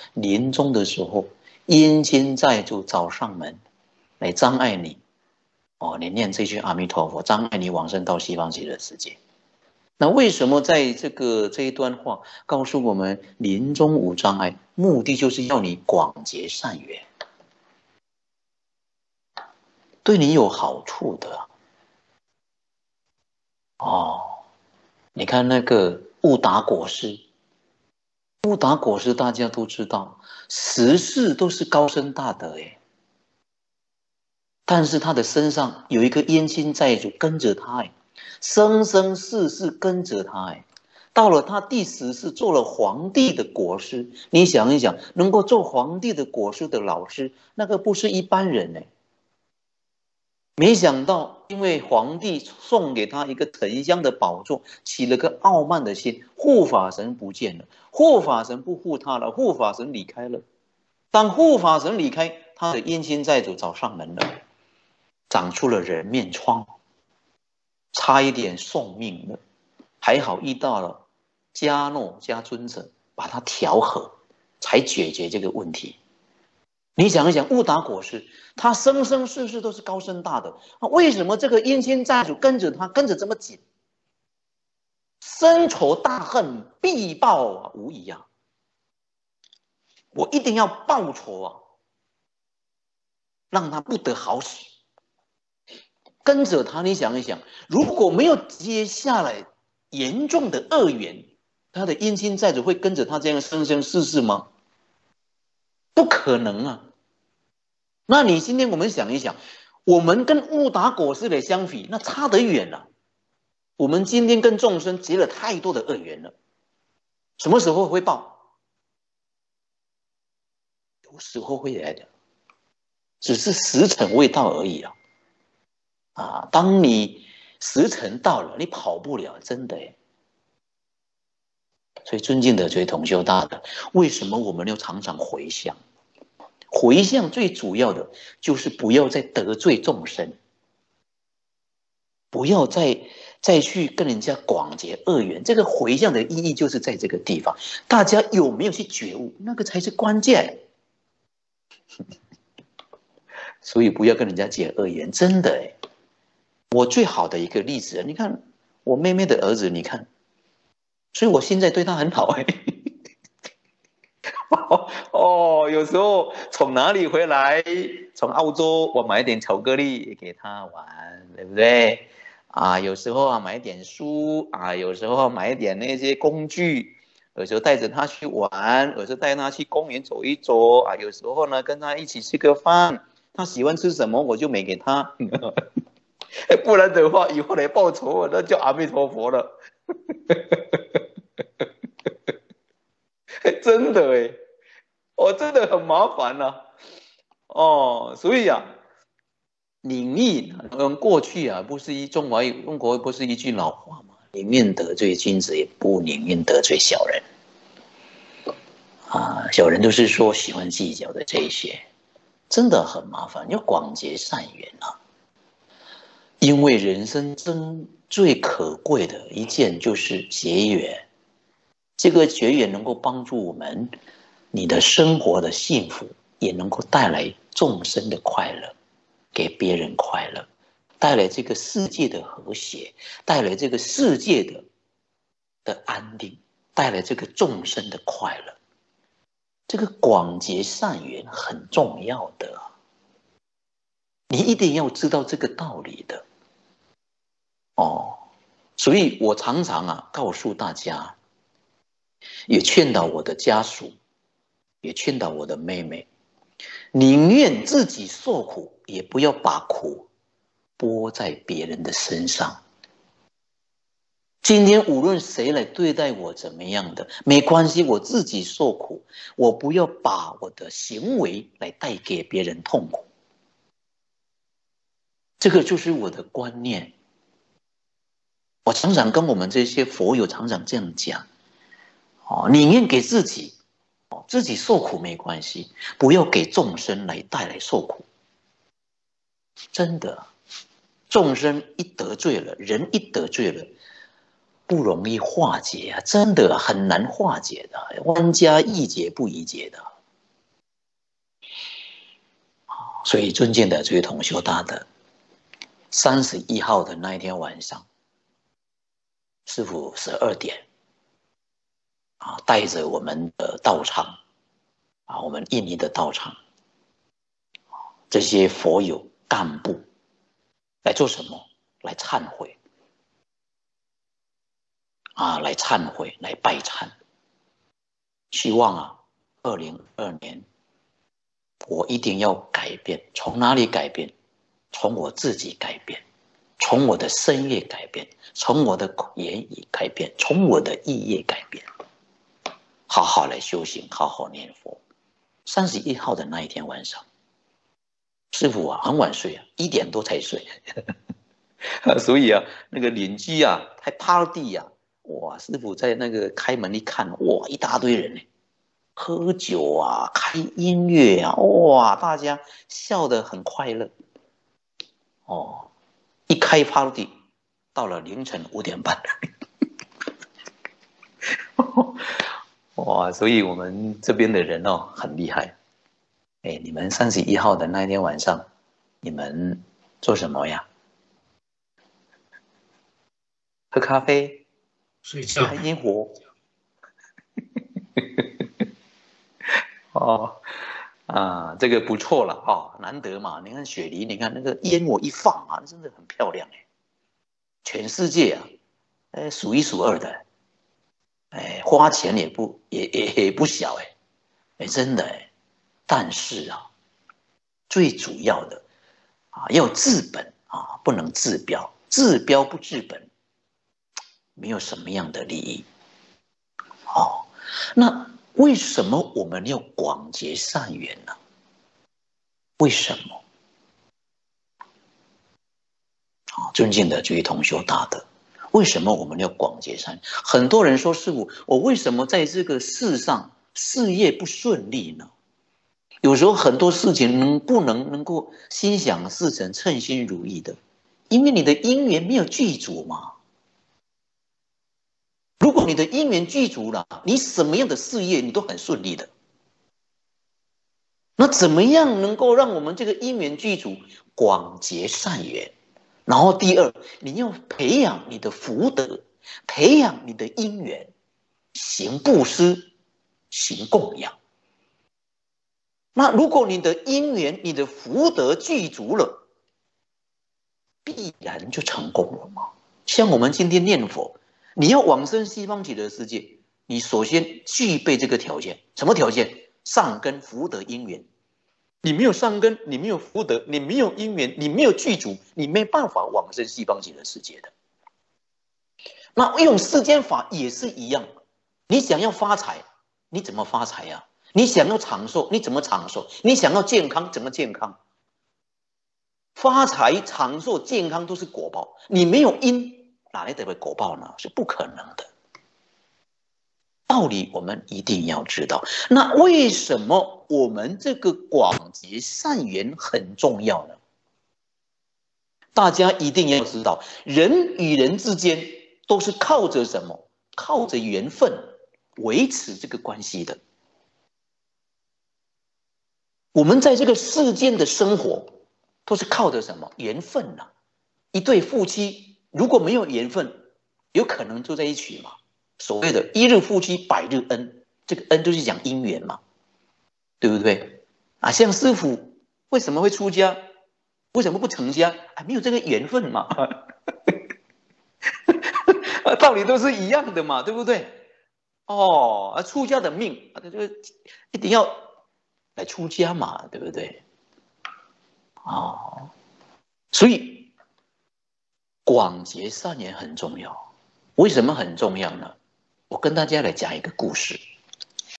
临终的时候，冤亲债主找上门来障碍你。你念这句阿弥陀佛，障碍你往生到西方极乐世界。那为什么在这一段话告诉我们临终无障碍？目的就是要你广结善缘，对你有好处的。你看那个悟达果师，悟达果师大家都知道，十世都是高僧大德耶，但是他的身上有一个冤亲债主跟着他耶，生生世世跟着他耶。到了他第10世做了皇帝的国师，你想一想，能够做皇帝的国师的老师，那个不是一般人呢。没想到，因为皇帝送给他一个沉香的宝座，起了个傲慢的心，护法神不见了，护法神不护他了，护法神离开了。当护法神离开，他的冤亲债主找上门了，长出了人面疮，差一点送命了。还好遇到了迦诺迦尊者，把他调和，才解决这个问题。你想一想，悟达果师，他生生世世都是高僧大德，为什么这个冤亲债主跟着他跟着这么紧？深仇大恨必报无疑啊！我一定要报仇啊，让他不得好死。跟着他，你想一想，如果没有接下来严重的恶缘，他的冤亲债主会跟着他这样生生世世吗？不可能啊！那你今天我们想一想，我们跟悟达果师的相比，那差得远了。我们今天跟众生结了太多的恶缘了，什么时候会报？有时候会来的，只是时辰未到而已啊！当你时辰到了，你跑不了，真的耶。所以尊敬的这位同修大德，为什么我们要常常回向？回向最主要的就是不要再得罪众生，不要再去跟人家广结恶缘。这个回向的意义就是在这个地方，大家有没有去觉悟，那个才是关键。所以不要跟人家结恶缘，真的耶。我最好的一个例子，你看我妹妹的儿子，你看，所以我现在对他很好哎。有时候从哪里回来，从澳洲，我买点巧克力给他玩，对不对？有时候买点书有时候买点那些工具，有时候带着他去玩，有时候带他去公园走一走有时候呢跟他一起吃个饭，他喜欢吃什么我就买给他。不然的话以后来报仇那叫阿弥陀佛了。真的耶，真的很麻烦所以宁毅过去不是中国不是一句老话吗？宁愿得罪君子，也不宁愿得罪小人小人都是说喜欢计较的这一些，真的很麻烦，要广结善缘因为人生中最可贵的一件就是结缘，这个结缘能够帮助我们你的生活的幸福，也能够带来众生的快乐，给别人快乐，带来这个世界的和谐，带来这个世界的安定，带来这个众生的快乐。这个广结善缘很重要的你一定要知道这个道理的所以我常常告诉大家，也劝导我的家属，也劝导我的妹妹，宁愿自己受苦，也不要把苦拨在别人的身上。今天无论谁来对待我怎么样的，没关系，我自己受苦，我不要把我的行为来带给别人痛苦。这个就是我的观念。我常常跟我们这些佛友常常这样讲宁愿给自己自己受苦没关系，不要给众生来带来受苦。真的，众生一得罪了，人一得罪了，不容易化解真的很难化解的，冤家宜解不宜结的。 所以尊敬的这位同修大德，31号的那一天晚上，师父12点带着我们的道场我们印尼的道场这些佛友干部来做什么？来忏悔来忏悔，来拜忏，希望2022年我一定要改变。从哪里改变？从我自己改变，从我的身业改变，从我的言语改变，从我的意业改变，好好来修行，好好念佛。31号的那一天晚上，师父很晚睡1点多才睡所以那个邻居还party哇！师父在那个开门一看，哇，一大堆人呢，喝酒开音乐哇，大家笑得很快乐一开 party 到了凌晨5点半哇！所以我们这边的人很厉害。你们31号的那一天晚上，你们做什么呀？喝咖啡， 睡觉， 看烟火这个不错了难得嘛。你看雪梨，你看那个烟火一放真的很漂亮全世界数一数二的花钱也不小真的但是最主要的要治本不能治标，治标不治本，没有什么样的利益那为什么我们要广结善缘呢？为什么？尊敬的这位同修大德，为什么我们要广结善缘？很多人说，师父，我为什么在这个世上事业不顺利呢？有时候很多事情能够心想事成、称心如意的，因为你的因缘没有具足嘛。如果你的因缘具足了，你什么样的事业你都很顺利的。那怎么样能够让我们这个因缘具足，广结善缘？然后第二，你要培养你的福德，培养你的因缘，行布施，行供养。那如果你的因缘、你的福德具足了，必然就成功了嘛。像我们今天念佛，你要往生西方极乐世界，你首先具备这个条件。什么条件？善根福德因缘。你没有善根，你没有福德，你没有因缘，你没有具足，你没办法往生西方极乐世界的。那用世间法也是一样，你想要发财，你怎么发财呀？你想要长寿，你怎么长寿？你想要健康，怎么健康？发财、长寿、健康都是果报，你没有因，哪来的果报呢？是不可能的。道理我们一定要知道。那为什么我们这个广结善缘很重要呢？大家一定要知道，人与人之间都是靠着什么？靠着缘分维持这个关系的。我们在这个世间的生活都是靠着什么？缘分一对夫妻如果没有缘分，有可能住在一起吗？所谓的一日夫妻百日恩，这个恩就是讲姻缘嘛，对不对像师父为什么会出家？为什么不成家？没有这个缘分嘛道理都是一样的嘛，对不对出家的命就一定要来出家嘛，对不对所以广结善缘很重要。为什么很重要呢？我跟大家来讲一个故事。